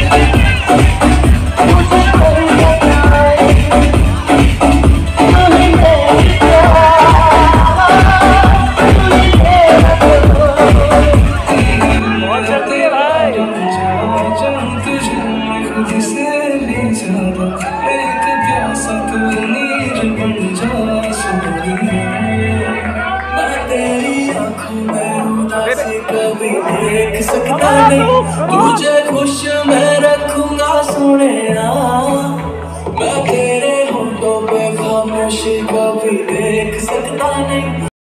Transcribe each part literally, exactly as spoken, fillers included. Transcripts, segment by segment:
देख सकता नहीं तुझे खुश मैं रखूंगा सोनिया, मैं तेरे होठों पे खामोशी कभी देख सकता नहीं।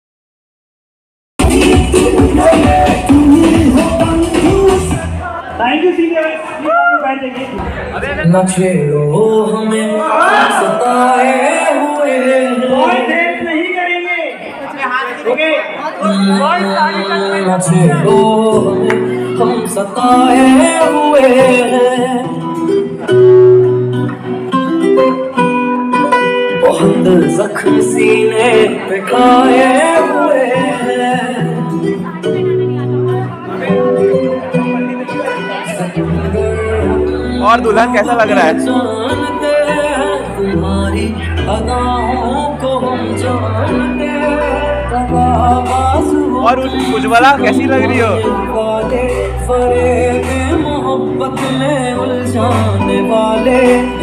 थैंक यू सीनियर, न छेड़ो हमें सताए हुए, कोई देर नहीं करेंगे। ओके, न छेड़ो हमें हम सताए हुए हैं, बहुत जख्म सीने पे खाए हुए हैं। और दुल्हन कैसा लग रहा है? तुम्हारी अदाओं को हम जानते हैं, और उज्ज्वला कैसी लग रही हो? फरेब मोहब्बत में उलझाने वाले।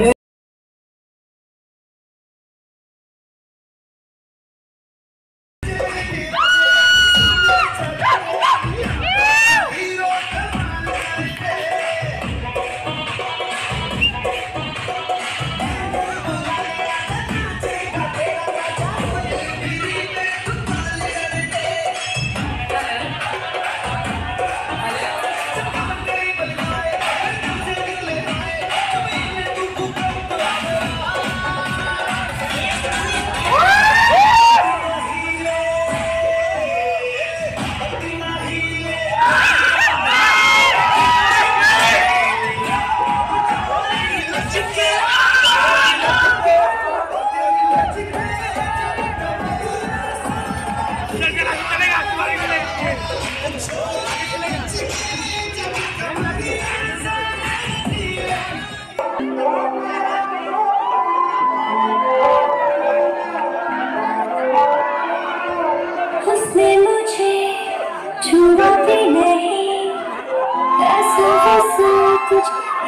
उसने मुझे छुआ भी नहीं, ऐसा वैसा कुछ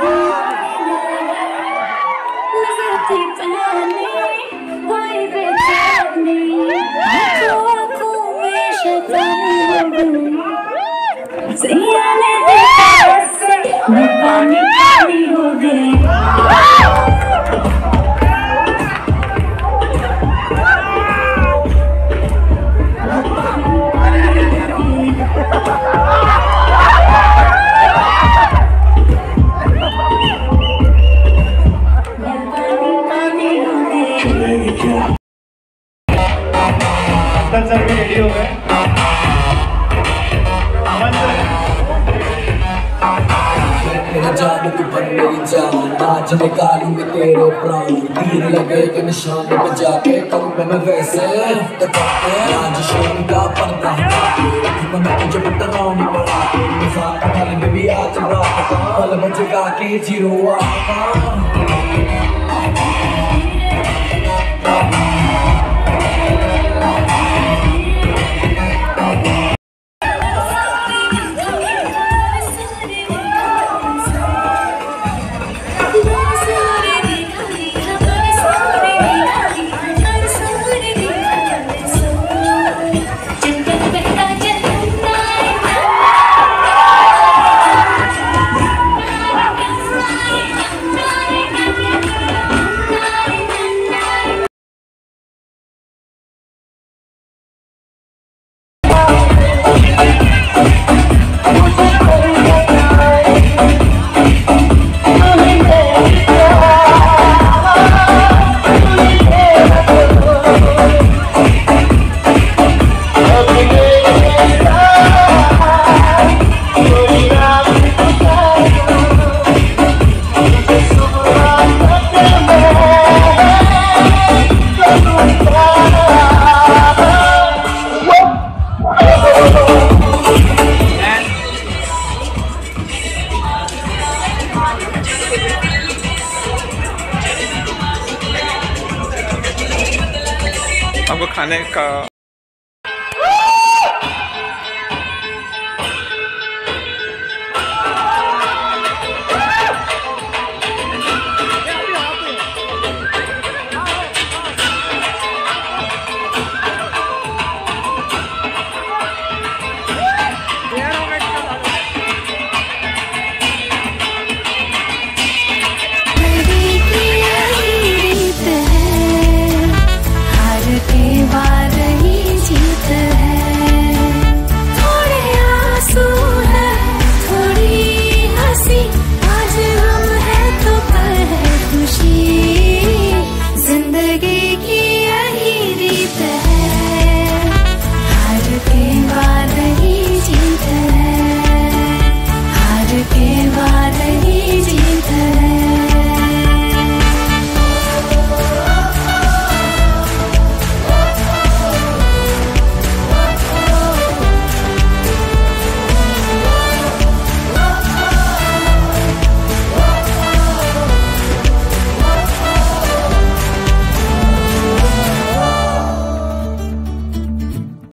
नजर थी पहले कोई बेचैनी, तो आँखों में शैतानी हो गई, सैया ने देखा ऐसे मैं पानी पानी हो गई। सर भी रेडी हो गए। मेरा जान तू बन मेरी जान, आज निकालूंगी तेरे प्राण, तीर लगे के निशान पे जाके करूंगा मैं वैसे आज शाम का पर्दा हटा के मैं तुझे बतलाऊंगी बड़ा के मजाक कर बेबी आज रात का पल बजेगा के जीरो आका। आपको खाने का